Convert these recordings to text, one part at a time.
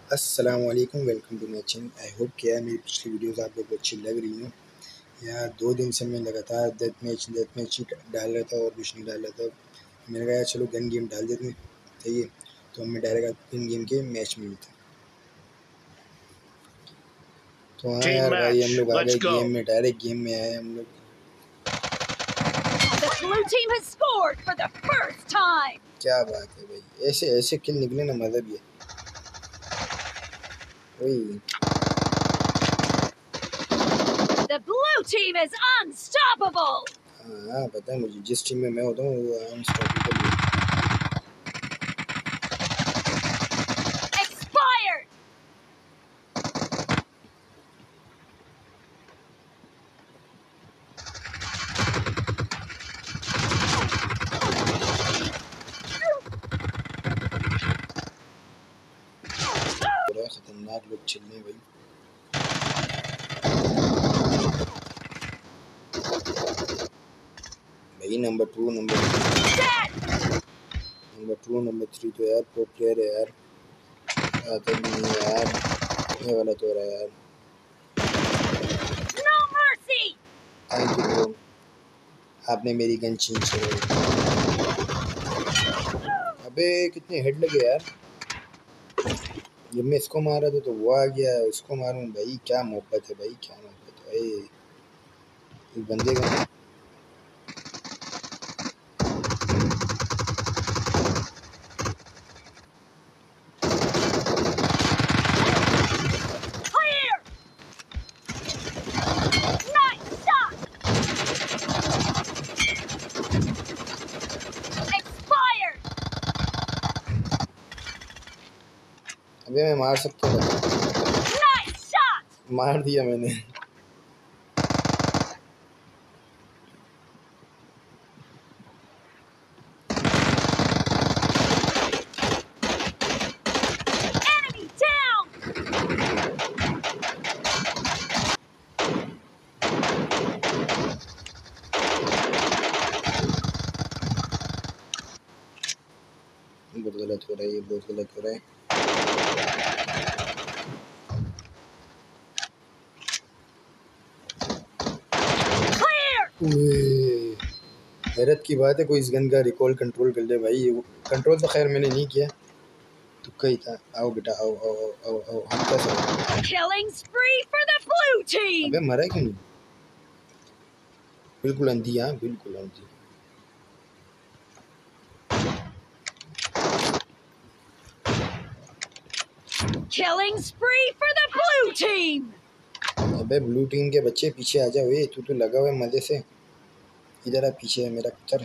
अस्सलाम वालेकुम, welcome to my channel. I hope कि यार मेरी पिछली वीडियोस आप लोगों को अच्छी लग रही हैं। यार 2 दिन से मैं लगातार डेथ मैच ही डाल रहा था और कुछ नहीं डाल रहा था। मैंने कहा यार चलो गन गेम डाल देते हैं, सही है। तो हमें डायरेक्ट गन गेम के मैच में मिलते। तो हाँ यार भाई, हम लोग आ गए गेम में, डायरेक्ट गेम में आए हम लोग। क्या बात है भाई, ऐसे ऐसे किल निकले ना, मजा भी है। वही The blue team is unstoppable. हाँ पता है मुझे, जिस टीम में मैं होता हूँ वो अनस्टॉपेबल है। Expired. खतरनाक लोग चलने भाई। भाई नंबर 2 नंबर 3 तो यार प्रो प्लेयर है यार। आता नहीं है यार, ये वाला तो रहा है यार। No mercy. Thank you bro, आपने मेरी गन छीन ली। अबे कितने हेड लगे यार। जब मैं इसको मारा था तो वो आ गया, उसको मारूं भाई। क्या मोहब्बत है भाई, क्या मोहब्बत है भाई। एक बंदे का Clear. Nice shot. Expired. अबे मैं मार सकता था, Nice shot. मार दिया मैंने। Enemy down. बहुत गलत हो रहा है ये, बहुत गलत हो रहा है। Clear. हैरत की बात है, कोई इस गन का रिकॉल कंट्रोल कर ले भाई। कंट्रोल तो खैर मैंने नहीं किया, तुक्का ही था। आओ बेटा आओ आओ आओ आओ आओ, हम कैसे। Killing spree for the blue team. अबे मरा क्यों नहीं। बिल्कुल अंधी, हाँ बिल्कुल अंधी। Killing spree for the blue team. अबे ब्लू टीम के बच्चे पीछे आ जाओ। ये तू तो लगा हुआ है मजे से, इधर आ, पीछे है मेरा पुत्र।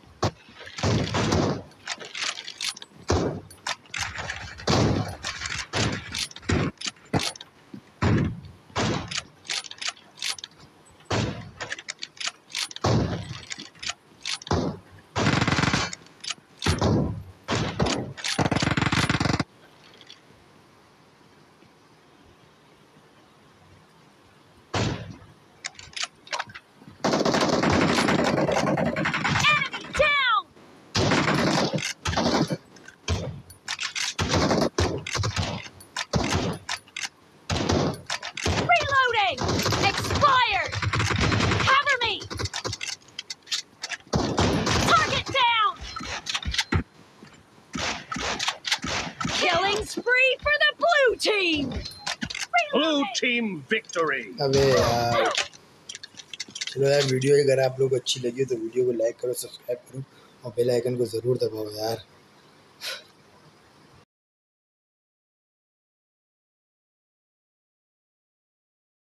Enemy down. Reloading. Expired. Cover me. Target down. Killing spree for the blue team. Blue Reloading. team victory. अबे यार चलो यार, वीडियो अगर आप लोग को अच्छी लगी हो तो वीडियो को लाइक करो, सब्सक्राइब करो और बेल आइकन को ज़रूर दबाओ यार।